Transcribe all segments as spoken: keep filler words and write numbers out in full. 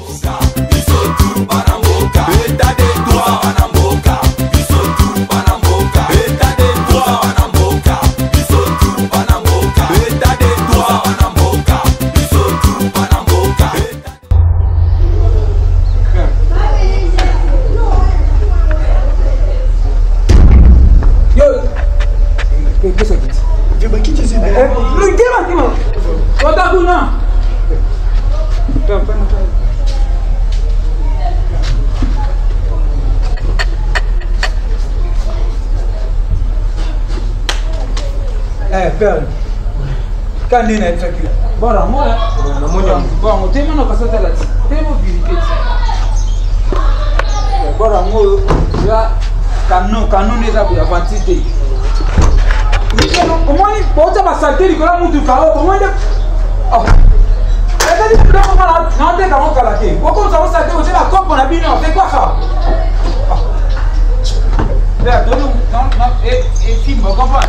Eh, père. Quand on est tranquille. Bon, là, moi, bon, on te demande pas ça là. T'es mon vérité. Bon, là, moi, là, canon, canon des abus avantistes. Comment il faut ça va salter Nicolas Moutoukao? Comment il oh. Et dit que là, on a non, t'es comment calaté. Pourquoi ça va salter? On la coupe, on a bien, on fait quoi ça? Là, non, non, et et film, on comprend.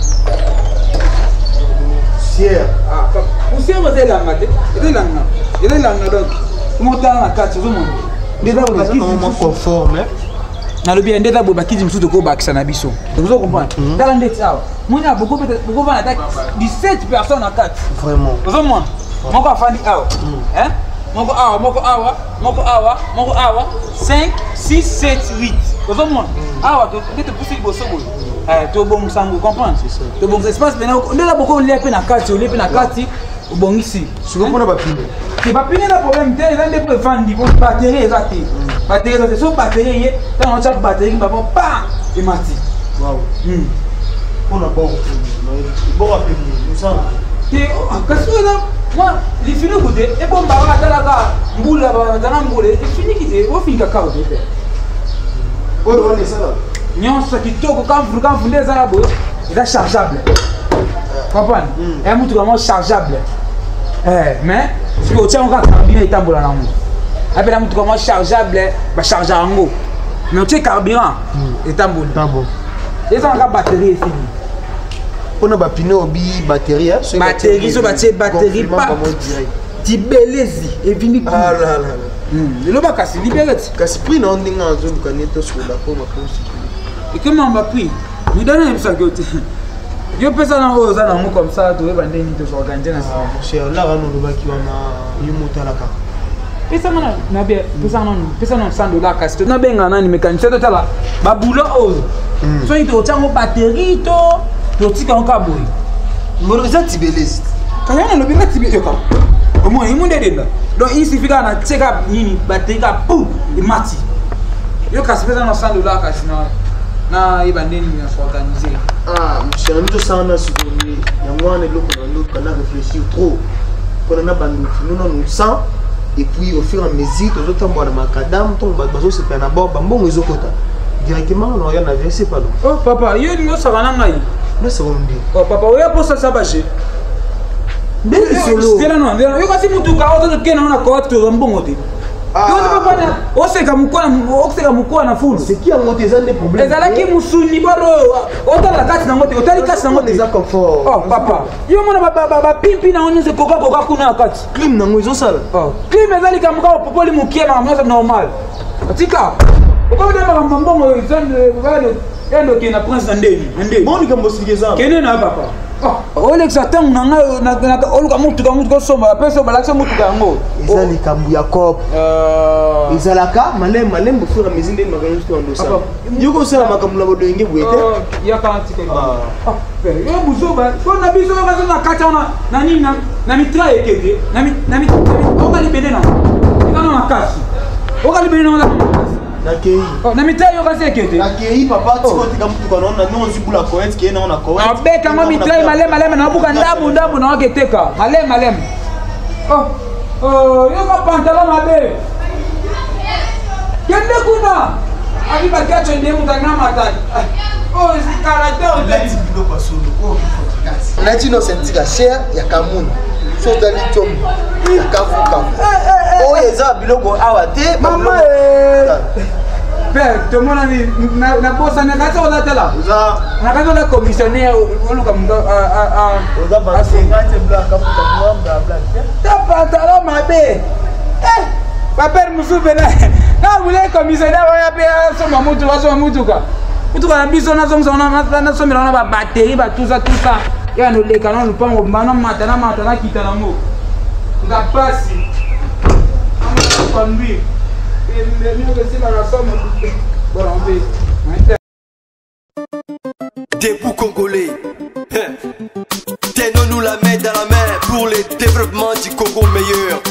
Ah, vous savez, vous êtes là, il est là, il est là, donc, comment t'as la carte, tout le monde? Déjà, vous êtes comment conforme, na le bien déjà boba kizi msuto ko bakisa na biso. Vous comprenez? Dans l'endroit ça. Moi il y a beaucoup peut-être beaucoup va attaque dix-sept personnes en quatre. Vraiment. Vous comprenez? Mon ko afandi awa. Hein? Mon ko awa, mon ko awa, mon ko awa, mon ko awa cinq six sept huit. Vous comprenez? Awa to peut-être pousser bosso boy. Eh to bon sango comprendre? C'est ça. To bon espace maintenant on a beaucoup les pe na carte, les pe na carte bon ici. Je comprends pas pile. C'est pas pile le problème, t'es dans des pour vendre pour batterie exacte. Batterie c'est sur batterie, quand on charge batterie, on va pas et mati. Waouh. Hmm. On a bon. Bon rappel, nous ça. T'es qu'est-ce que là moi, il finit côté et bon bah là là là, boule là bas, dans boule, il finit qui c'est, on finit cacao de faire. Oui, on est ça là. Nyon ça qui toque quand vous quand vous les arabes, il est chargeable. Comprends? Et un truc vraiment chargeable. Eh mais si vous tiens encore carburant et tambour là là. Après la moto comment chargeable, bah charger en haut. Mais tu es carburant et tambour. Tambour. Et ça on batterie ici. On a pas piné obi batterie hein. Batterie so batterie batterie pas. Tibelezi et vini. Ah là là. Hmm. Le ba kasi libérate. Kasi prix non ndinga zo bukaneto sur la forme pour. Et comment on va pris? Nous donnons une sacote. Yo pesa na oza na mo comme ça, tu vas ndeni to s'organiser na ça. Cher là on le ba ki wana yumuta la ka. Pesa mana na bien, pesa non, pesa non cent dollars kasi. Na benga na ni mécanicien to tala. Ba boulot ozo. So il to tient mo batterie to, to tika on ka boy. Ngoro za tibelezi. Kaya na lobinga tibelezi ka. Au moins il monde dedans. Donc il suffit na check up nini batterie ka boum, il mati. Yo kasi pesa non cent dollars kasi na na ibandeni ni s'organiser. Ah, monsieur, nous sommes en train de nous réfléchir trop. On a bandit, nous nous sent et puis au fur et à mesure, nous autres on a macadam, on va baser c'est pas d'abord, bon ils ont quota. Directement on a versé pas donc. Oh papa, yo nous ça va ngai. Nous ça va me dire. Oh papa, oya pour ça ça bager. Dès solo. C'est là non, yo kasi mutu ka auto que na ko to mbongote. On sait que na full. C'est qui a monté ça des problèmes. Les alaki musuni baro. Autant la carte na moto, autant la carte na moto les confort. Oh papa. Yo mona ba ba ba pimpi na on se koka koka kuna carte. Clim na ngozo sala. Oh. Clim ezali ka muka popo li mukie na moi normal. Atika. Uko ndio ba mbongo zone bado yendo kina prince ndeni. Ndeni. Boni kambo sikeza. Kene na papa. Oh, Olex attend na na na oluka mutu ka mutu ko soma pesa balaksa mutu ka ngo. Ezali kambu ya cop. Euh ezalaka malem malem pour faire mes idées magano sto ndo sa. Yuko sala makamula bodo nge bwete. Ya ka tika. Ah. Yo buzo ba. Ko na bizo ka na kata na na nini na na mitra ekete. Na mi na mi. O ka libede na. Kana na kasi. O ka libede na. Nakei. Oh, na mitra yo kasi ekete. Nakei papa tiko tika mutu ka na non zibula koet ki na na koet. Abeka ma mitra malem malem na buka ndabu ndabu na oketeka. Malem malem. Oh. Oh, yo ka pantalon mabe. Kende kuna. Abi ba kacho ndemu tanga matani. Oh, c'est caractère de la tibido kwa solo. Oh, na tino sentika share ya kamuna. So dali tom. Ya kafuka. Oh, eza biloko awa te. Mama eh. Père, tout le monde a dit, na bossa na kaso la tela. Za. Na kaso la commissionnaire oluka mundo a a a. Za ba cinquante blanc kafuka blanc blanc. Ta pantalon mabe. Eh. Papa Moussoubena. Na voulez commissaire ya pe so mamutu wa so mamutu ka. Mutu ka biso na so na na so mira na batterie ba tout ça tout ça. Ya no le canon pas ngo bana mata na mata na kita na mo. Nga pasi. Ama conduire. Et le mieux que c'est la somme. Bon on va. Debout congolais. Tenons-nous la main dans la main pour le développement du Congo meilleur.